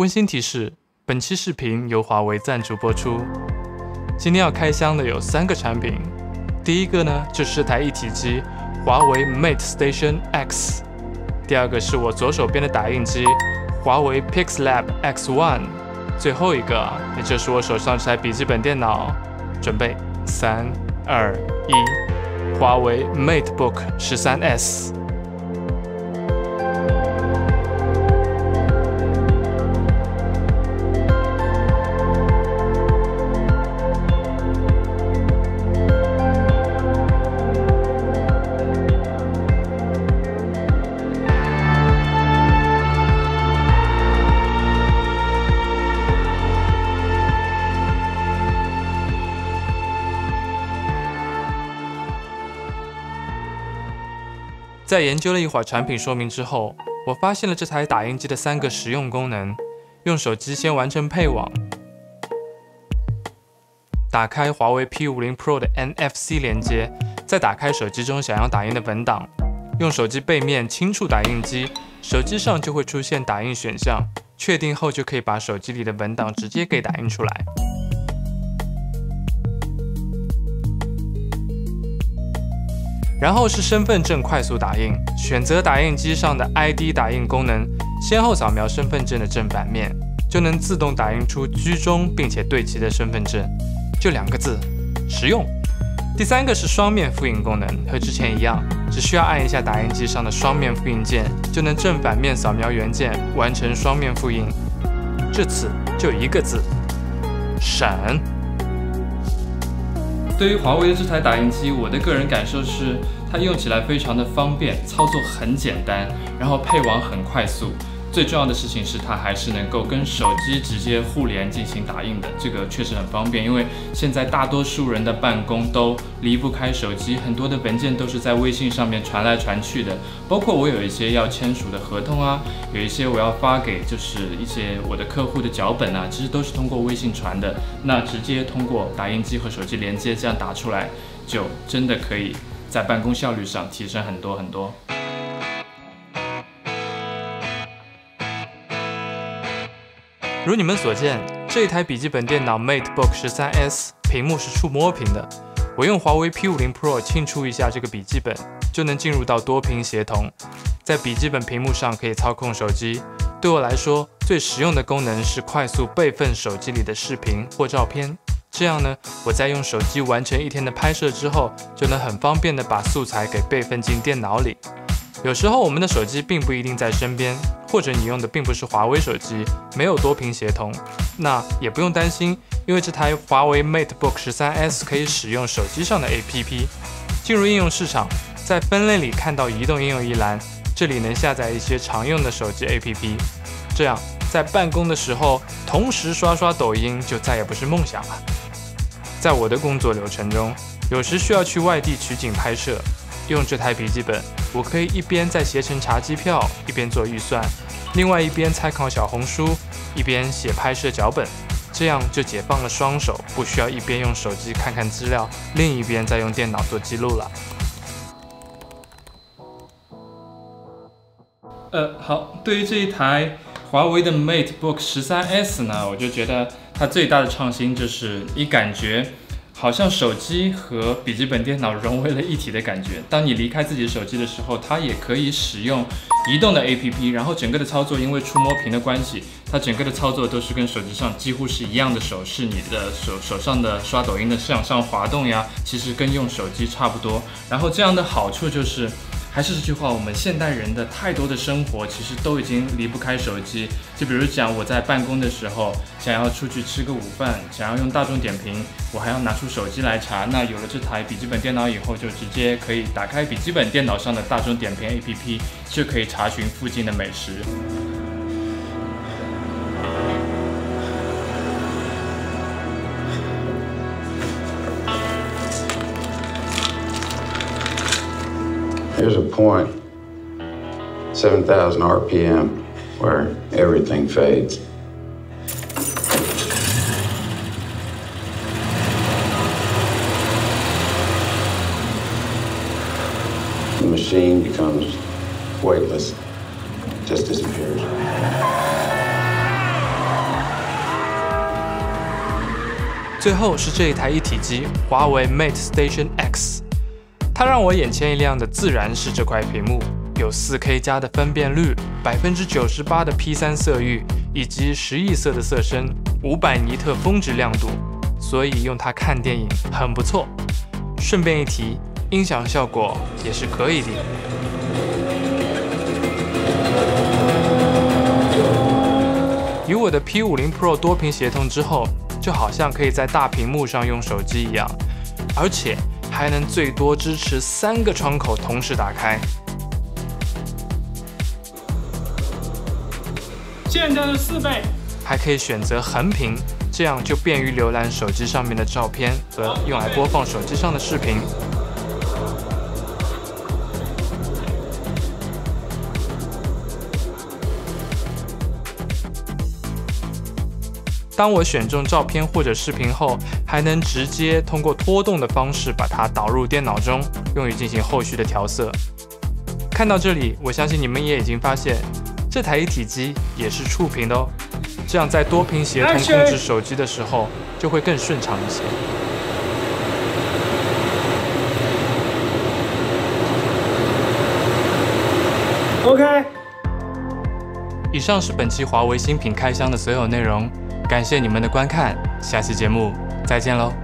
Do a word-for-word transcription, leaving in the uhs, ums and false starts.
温馨提示：本期视频由华为赞助播出。今天要开箱的有三个产品，第一个呢就是这台一体机华为 Mate Station X， 第二个是我左手边的打印机华为 Pixlab X 一， 最后一个也就是我手上这台笔记本电脑。准备三二一，华为 MateBook 十三 S。在研究了一会儿产品说明之后，我发现了这台打印机的三个实用功能。用手机先完成配网，打开华为 P五十 Pro 的 N F C 连接，再打开手机中想要打印的文档，用手机背面轻触打印机，手机上就会出现打印选项，确定后就可以把手机里的文档直接给打印出来。然后是身份证快速打印，选择打印机上的 I D 打印功能，先后扫描身份证的正反面，就能自动打印出居中并且对齐的身份证，就两个字，实用。第三个是双面复印功能，和之前一样，只需要按一下打印机上的双面复印键，就能正反面扫描原件，完成双面复印。这次就一个字，省。对于华为的这台打印机，我的个人感受是，它用起来非常的方便，操作很简单，然后配网很快速。最重要的事情是，它还是能够跟手机直接互联进行打印的，这个确实很方便。因为现在大多数人的办公都离不开手机，很多的文件都是在微信上面传来传去的，包括我有一些要签署的合同啊，有一些我要发给就是一些我的客户的脚本啊，其实都是通过微信传的。那直接通过打印机和手机连接，这样打出来，就真的可以在办公效率上提升很多很多。如你们所见，这一台笔记本电脑 MateBook 十三 S 屏幕是触摸屏的。我用华为 P五十 Pro 轻触一下这个笔记本，就能进入到多屏协同，在笔记本屏幕上可以操控手机。对我来说，最实用的功能是快速备份手机里的视频或照片。这样呢，我在用手机完成一天的拍摄之后，就能很方便的把素材给备份进电脑里。有时候我们的手机并不一定在身边，或者你用的并不是华为手机，没有多屏协同，那也不用担心，因为这台华为 MateBook 十三 S 可以使用手机上的 A P P。进入应用市场，在分类里看到移动应用一栏，这里能下载一些常用的手机 A P P， 这样在办公的时候同时刷刷抖音就再也不是梦想了。在我的工作流程中，有时需要去外地取景拍摄，用这台笔记本，我可以一边在携程查机票，一边做预算，另外一边参考小红书，一边写拍摄脚本，这样就解放了双手，不需要一边用手机看看资料，另一边再用电脑做记录了。呃，好，对于这一台华为的 MateBook 十三 S 呢，我就觉得它最大的创新就是你感觉好像手机和笔记本电脑融为了一体的感觉。当你离开自己的手机的时候，它也可以使用移动的 A P P， 然后整个的操作因为触摸屏的关系，它整个的操作都是跟手机上几乎是一样的手势，你的手手上的刷抖音的向上滑动呀，其实跟用手机差不多。然后这样的好处就是，还是这句话，我们现代人的太多的生活其实都已经离不开手机。就比如讲，我在办公的时候，想要出去吃个午饭，想要用大众点评，我还要拿出手机来查。那有了这台笔记本电脑以后，就直接可以打开笔记本电脑上的大众点评 A P P， 就可以查询附近的美食。 There's a point, seven thousand R P M, where everything fades. The machine becomes weightless, just disappears. 最后是这一台一体机华为 Mate Station X， 它让我眼前一亮的自然是这块屏幕，有 四K 加的分辨率， 百分之九十八 的 P 三 色域，以及十亿色的色深，五百尼特峰值亮度，所以用它看电影很不错。顺便一提，音响效果也是可以的。与我的 P 五十 Pro 多屏协同之后，就好像可以在大屏幕上用手机一样，而且还能最多支持三个窗口同时打开。 现在的四倍， 还可以选择横屏，这样就便于浏览手机上面的照片和用来播放手机上的视频。当我选中照片或者视频后，还能直接通过拖动的方式把它导入电脑中，用于进行后续的调色。看到这里，我相信你们也已经发现，这台一体机也是触屏的哦，这样在多屏协同控制手机的时候就会更顺畅一些。 OK。 以上是本期华为新品开箱的所有内容。感谢你们的观看，下期节目再见喽。